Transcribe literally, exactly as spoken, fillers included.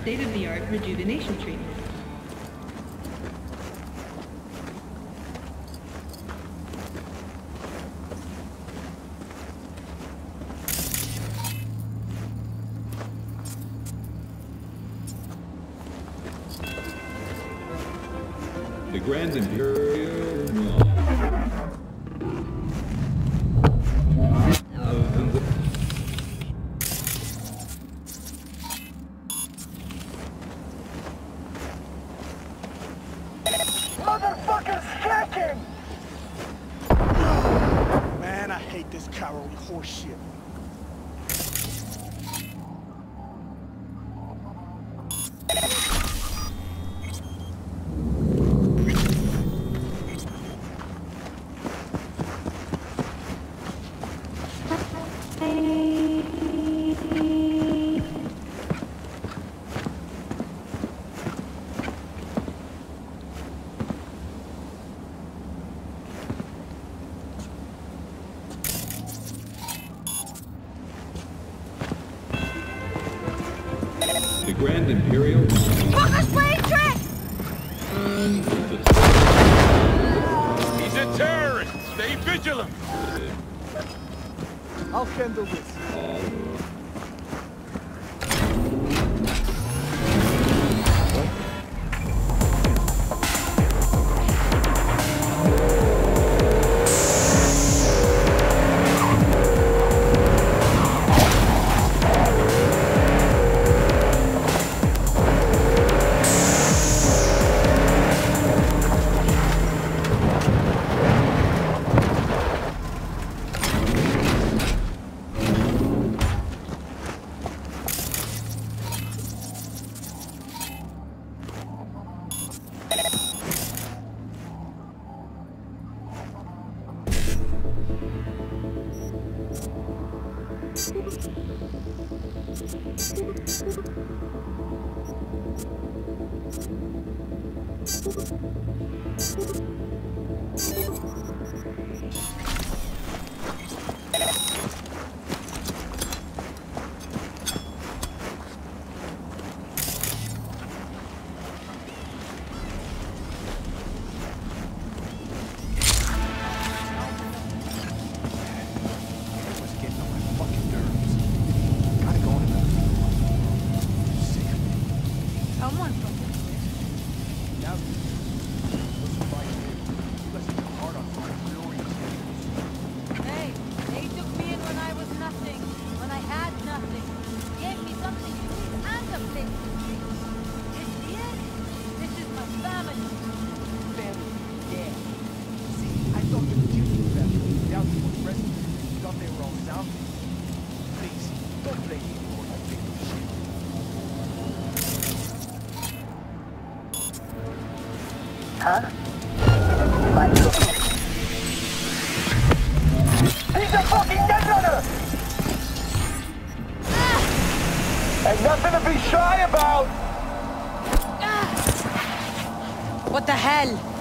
state-of-the-art rejuvenation treatment. The Grand Imperial Mall. Motherfucker's hacking! Man, I hate this cowardly horse shit. The Grand Imperial Mall. Fuckers playing tricks! He's a terrorist! Stay vigilant! I'll handle this. Someone from Hey, they took me in when I was nothing, when I had nothing. Gave me something to eat and a place to sleep. This here, this is my family. Family, yeah. See, I thought they were Cuban family. Down to the rest of them. Thought they were all South. Please, don't blame me for that big shit. Huh? He's a fucking netrunner! Ah! Ain't nothing to be shy about! Ah! What the hell?